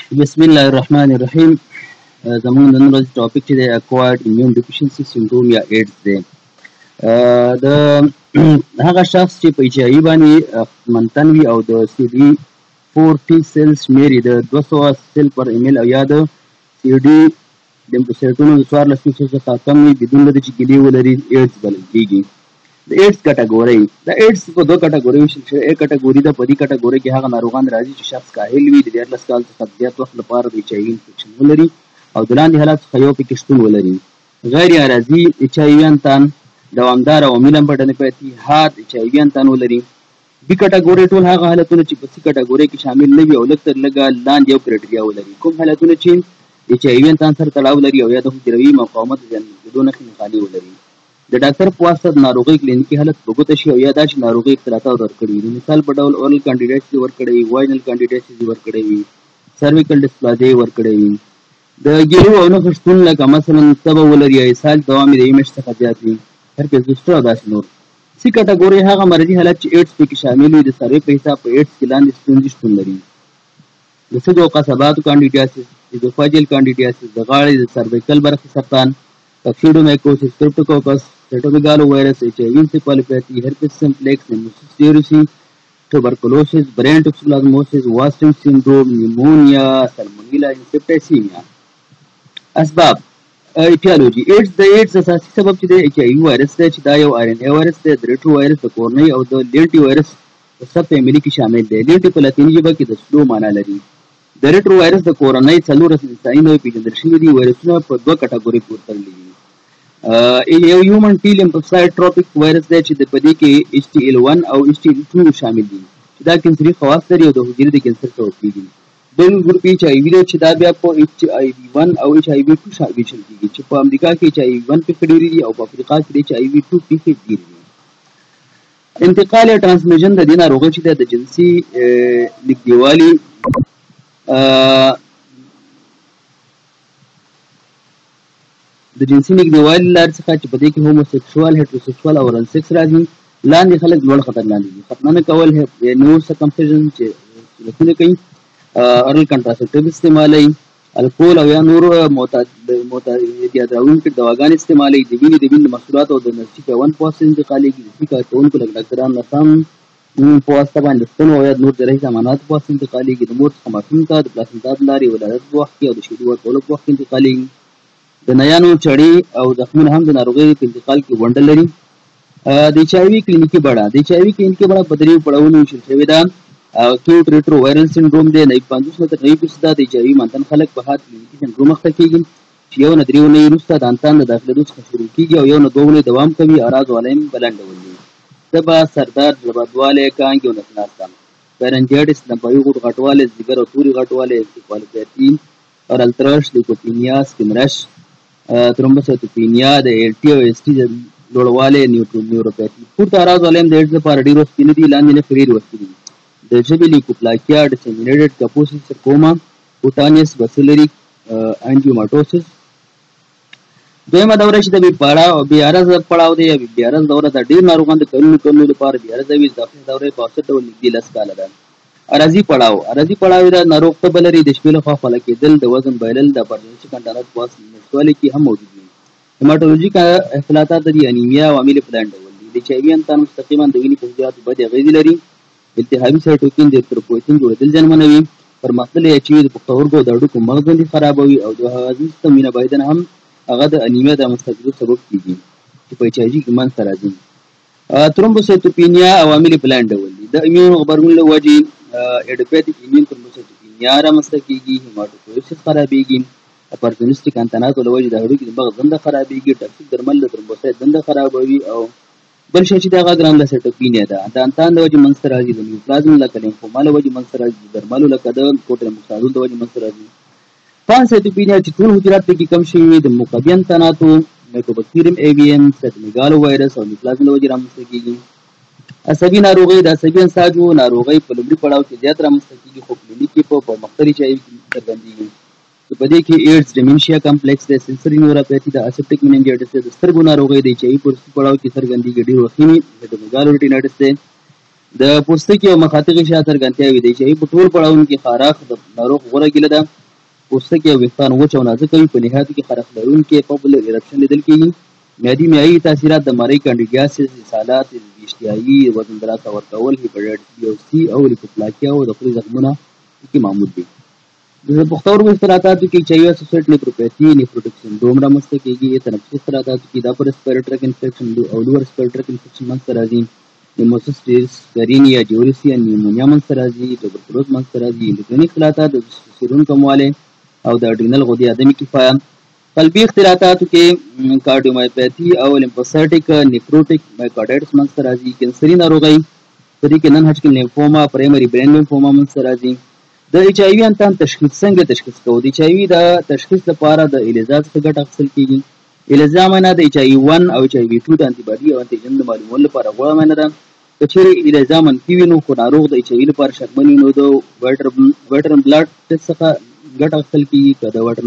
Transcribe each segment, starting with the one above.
بسم الله الرحمن الرحیم. زموږ نن ورځ ټاپک چې دی اکوارډ ایمیون ډیفیشنسي سنډروم یا ایډز دی. د هغه شخص چې په ایچ آی وي باندې منتن وي او د سی ډي 4 ټي سیل شمېر یې د 200 سیل پر ایمیل او یا د سی ډي لیمفوسایټونو د 1400 څخه کم وي بدون له دې چې ګیلې ولري ایډز بلل کېږي. د ایډز کټګورۍ د ایډز په دوه کټګورۍ ویشل شوی. ا کټګوري ده، په دې کټګورۍ کې هغه ناروغان راځي چې شخص کاهل وي، د 14 کال څخه زیات وخت لپاره د ایچ آی وي انفیکشن ولري او د لاندې حالات څخه یو پکې شتون ولري. غیر عارضي ایچ آی ویان تان، دوامدار عوامي لمبډنپاتي، هارد ایچ آی ویان تان ولري. بي کټګورۍ ټول هغه حالتونه چې په سی کټګورۍ کې شامل نه وي او لږ تر لږه لاندې یو کرایټریا ولري. کوم حالتونه چې ایچ آی ویان تان سره تړاو لري او یا د حجروي مقاومت زیاتېدو نښې نښانې ولري. د ډاکټر په واسطه د ناروغۍ کلینیکي حالت په ګوته شي او یا دا چې ناروغۍ اختلاطات ورکړي وي. د مثال په ډول اورل کانډیډایټس یې ورکړی وي، واجنل کانډیډایټس یې ورکړی وي، سرویکل ډسپلازیا یې ورکړی وي. د ګیلو او نښو شتون لکه مثلا تبه ولري یا اسهال دوام یې د یوې میاشتې څخه زیات وي، هرپس زوسټر او داسې نور. سی کټګورۍ هغه مرضي حالت چې ایډز پکې شامل وي. د سروې په حساب په ایډز کې لاندې ستونزې شتون لري: د سږو او قصباتو کانډیډیاسس، ایزوفاجیل کانډیډیاسس، د غاړې د سرویکل برخې سرطان، کاکسیډومایکوسس، سټریپټوکوکس، سیټومیګالو وایرس، ایچ آی وي انسیفالوپیتي، هرپس سمپلیکس، نیموسیس ډیوریسي، ټوبرکلوسس، برین ټوکسوپلازموسس، واسټن سینډروم، نیمونیا، سالمونیلا انسیپټایسیمیا. اسباب: ایټیالوجي. ایډز د ایډز اساسي سبب چې د ایچ آی وي وایرس دی چې دا یو آر ان اے وایرس دی. د ریټرو وایرس د کورنۍ او د لینټي وایرس په سب فیملي کې شامل دی. لینټي په لاتیني ژبه کې د سلو معنا لري. د ریټرو وایرس د کورنۍ څلور انساني نوعې پیژندل شوي دي. وایرسونه په دوه کټګورۍ کې ورتړلي دي. یو هیومن ټي لیمفوسایټ ټروپیک وایرس دی چې په دې کې ایچ ټي ایل 1 او ایچ ټي ایل 2 شامل دي چې دا کینسري خواص لري او د حجرې د کینسر سبب کېږي. بل ګروپ ایچ آی وي دی چې دا بیا په ایچ آی وي 1 او ایچ آی وي 2 ویشل کېږي چې په امریکا کې ایچ آی وي 1 پیښې ډېرې دي او په افریقا کې د ایچ آی وي 2 پیښې ډېرې دي. انتقال یا ټرانسمیشن د دې ناروغۍ چې د جنسي نږدېوالي د جنسي نږدېوالي لارې څخه چې په دې کې هوموسیکسوال، هیټروسیکسوال او اورال سیکس راځي. لاندې خلک لوړ خطر لاندې دي: ختنه کول، نور سرکمسیژن چې صورتونه کوي، اورل کنټراسپټیو استعمالوي، الکول او یا نور اعتیادوونکي دواګانې استعمالوي، د وینې د محصولاتو او د نسجي پیوند په واسطه انتقالېږي، د سي کارکوونکو لکه ډاکټرانو نرسانو په واسطه باندې ستنو او یا نور جراحي ساماناتو په واسطه انتقالېږي، د مور څخه ماشوم ته د پلاسنټا د لارې ولادت په وخت کې او د شیدو ورکولو په وخت کې انتقالېږي. د نیانو چړې او زخمونه هم د ناروغۍ په انتقال کې ونډه لري. د ایچ آی وي کلینیکي بڼه: د ایچ آی وي کلینیکي بڼه په دریو پړاوونو ویشل شوې ده. اکیوټ ریټرو وایرل سنډروم دی. 50 نه تر 90% د ایچ آی وي منتن خلک په هارد کلینیکي سنډروم اخته کېږي چې یو نه درې اونۍ وروسته د انتان د داخلېدو څخه شروع کېږي او یو نه دوه اونۍ دوام کوي. اعراض والا یې بلند ډول دي: تبه، سردرد، زړه بدوالی، کانګې او نس ناسته، فارنجایټس، لمفاوي غوټ غټوالی، ځیګر او توري غټوالی، انسیفالوپیتي، اورال ترش، لیوکوپینیا، سکن رش، ترومبوسایټوپینیا، د ایل ټي او ایس ټي د لوړوالی، نیوروپیتي. پورته اعراض والا یې د ایډز لپاره ډېر وختي نه دي. لاندې نښې ډېر وختي دي: د ژبې لیکوپلاکیا، ډسیمینیټډ کپوسس سرکوما، کوټانیس باسیلري انجیوماټوسس. دویمه دوره چې د بې عرضه پړاو دی یا بې عرضه دوره ده، ډېر ناروغان د کلونو لپاره بې عرضه وي. داخلي دوره په اوسط ډول نږدې 10 کاله ده. عرضي پړاو: عرضي پړاو دا ناروغ تبه لري، د شپې لخوا خوله کېدل، د وزن بایلل، د اپرچنسي کنټرات په واسطه نشتوالي کې هم موجود وي. هیماټولوژیک اختلاطات د انیمیا عوامل په لاندې ډول دي: د ایچ آی وي انتان مستقیما د وینې په حجراتو بدې اغېزې لري. التهابي سایټوکین د ارتروپویتین جوړېدل زیانمنوي. پرمختللي ایچ آی وي د پښتورګو او د هډوکو مغز باندې خرابوي او د هضمي سیستم وینه بهېدنه هم هغه د انیمیا د رامنځته کېدو سبب کېږي چې په ایچ آی وي کې منځته راځي. ترومبوسایټوپینیا عوامل په لاندې ډول دي: د ایمیون غبرګون له وجې ایډوپیتیک ایمیون ترومبوسایټوپینیا رامنځته کېږي، هیماټوپویسس خرابېږي، اپرچونسټیک انتاناتو له وجې د هډوکي د مغز دنده خرابېږي، ټاکسیک درمل د ترومبوسایټ دنده خرابوي او بل شی چې د هغه ګرانولوسایټوپینیا ده، د انتان د وجې منځته راځي، د نیوپلازم لکه لیمفوما له وجې منځته راځي، د درملو لکه د کوټرموکسازول د وجې منځته راځي. پانسایټوپینیا چې ټول حجرات پکې کم شوي وي، د مقوي انتاناتو، مایکوبکټیریم ایویم، سیټومیګالو وایرس او نیوپلازم له وجې رامنځته کېږي. عصبي ناروغۍ: د عصبي انساجو ناروغۍ په لومړي پړاو کې زیات رامنځته کېږي خو کلینیک کې په پرمختللي ایچ آی وي کې څرګندېږي چې په دې کې ایډز، ډیمنشیا کمپلیکس دی، سنسري نیوروپیتي ده، اسپټیک مننجایټس دی. د سترګو ناروغۍ د ایچ آی وي په وروستي پړاو کې څرګندېږي، ډېر وختي وي. سیټومیګالو ریټینایټس دی. د پوستکي او مخاطي شا څرګندتیاوې د HIV په ټول پړاوونو کې خاراخ د ناروغ غوره ګیله ده. پوستکي او ویښتان وچ او نازک وي. په نهایت کې خارښ لرونکي پبلر ایرپشن لیدل کېږي. معدي معیاري تاثیرات د مرۍ کانډیډیاسیس، اسهالات، اشتهایي، وزن د لاسه ورکول، هیپاټایټس بي او سي او لیپوپلاکیا او د خولې زخمونه کې معمول دي. د پښتورګو اختلالاتو کې HIV اسوسییټ نیفروپیتي، نیفروټیک سنډروم رامنځته کېږي. تنفسي اختلالاتو کې د اپر ریسپیریټري ټریک انفیکشن او لوور ریسپیریټري ټریک انفیکشن منځته راځي. نیموسیسټیس، کارینیا، جیورسیا، نیمونیا منځته راځي. ټوبرکلوز منځته راځي. اندوکریني اختلالات د تستوستیرون کموالی او د اډرینل غدې عدمي کفایه. قلبي اختلالاتو کې کارډیومایوپیتي او لیمفوسایټیک نیکروټیک مایکارډایټس منځته راځي. کینسري ناروغۍ په دې کې نن هچکن لیمفوما، پرایمري برین لیمفوما منځته راځي. د HIV انتان تشخیص څنګه تشخیص کوو؟ د HIV د تشخیص لپاره د ELISA څخه ګټه اخیستل کېږي. ELISA معنا د HIV1 او HIV2 د انټي باډي او انټيجن د معلومولو لپاره غوره معنا ده. که چیرې ELISA منفي وي نو خو ناروغ د HIV لپاره شکمن وي نو د وایټرن بلډ ټیسټ څخه ګټه اخیستل کېږي. که د وایټرن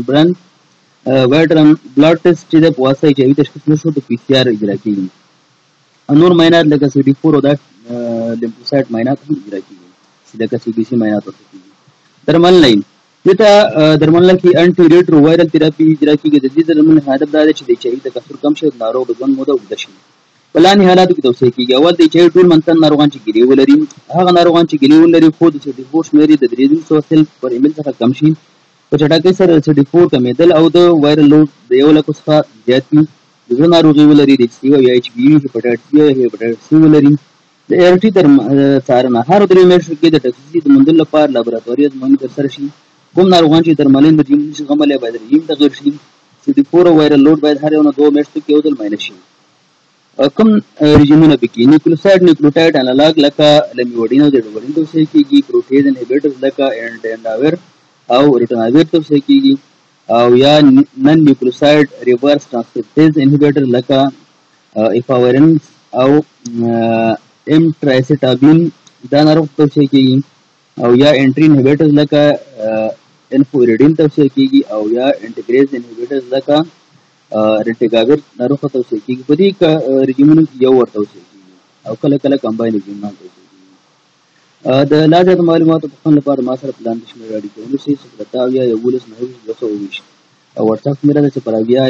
بلډ ټیسټ چې د په واسطه HIV تشخیص نشو د PCR اجرا کېږي. نور معاینات لکه CD4 او د لیمفوسایټ معاینات هم اجرا کېږي چې لکه CBC معاینات ورته کېږي. درملنه دلته درملنه کې انټي ریټرو وایرل تراپي اجرا کېږي. د دې درملنې هدف دا دی چې د HIV د کثر کم شي، ناروغ د ژوند موده اوږده شي. په لاندې حالاتو کې توصیه کېږي. اول د HIV ټول منتن ناروغان چې ګیلې ولري، هغه ناروغان چې ګیلې ولري خو د CD4 شمېر د 300 سل پر ایمیل څخه کم شي. په چټکۍ سره CD4 کمېدل او د وایرل لوډ د 1,00,000 څخه زیات وي. د زړه ناروغي ولري، د HCV او HBV، هیپاټایټس بي او هیپاټایټس سي ولري. د ART څارنه هر 3 میاشتو کې د ټکسیسي د موندلو لپاره لابراتواري ازموینې ترسره شي. کوم ناروغان چې درملنې رژیم نشي زغملی باید رژیم تغیر شي. CD4 او وایرل لوډ باید هر 2 میاشتو کې یو ځل معاینه شي. کوم رژیمونه پکې نیوکلیوسایډ نیوکلیوټایډ انالاګ لکه لمیوډین او ډیډوډین توصیه کېږي. پروټیز انهبیټرز لکه انټیناویر او ریټوناویر توصیه کېږي. او یا نن نیوکلیوسایډ ریورس ټرانسکریپټیز انهبیټر لکه ایفاورنس او ام ټرایسیټابین دا ناروغ توصیه کېږي. او یا انټری انهبیټرز لکه انفوریډین توصیه کېږي. او یا انټیګریز انهبیټرز لکه رنټیګاویر ناروغ توصیه کېږي. په دې رژیمونو کې یو ورته توصیه کېږي او کله کله کمباین رژیمونه توصیه کېږي. د لا زیاتو معلوماتو پوښتنو لپاره ما سره په لاندې شمېره اړیکه ونیسئ: 070 او واتساپ شمېره ده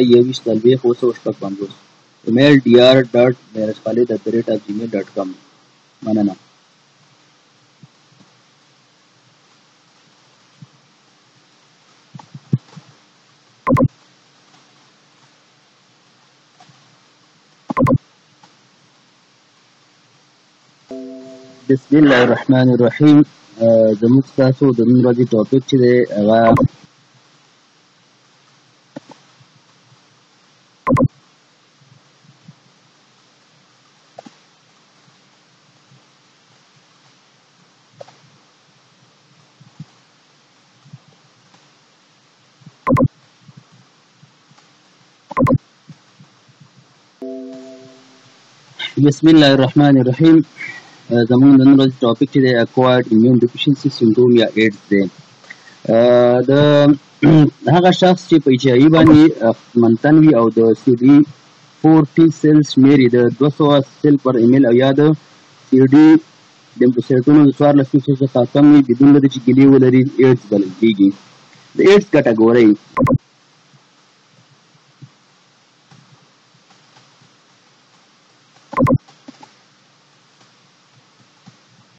020 ایمیل dr.mehrezkhalid@gmail.com. مننه. بسم الله الرحمن الرحیم. زموږ تاسو د نن ورځې ټاپک چې دی هغه بسم الله الرحمن الرحیم. زموږ د نن ورځې ټاپک چې دی اکوایرډ ایمیون ډیفیشنسي سنډروم یا ایډز دی. د هغه شخص چې په HIV باندې منتن وي او د CD4 T سیل شمېر یې د 200 سیل پر ایمیل او یا د CD لیمفوسایټونو د 1400 څخه کم وي بدون له دې چې ګیلې ولري ایډز بلل کېږي. د ایډز کټګورۍ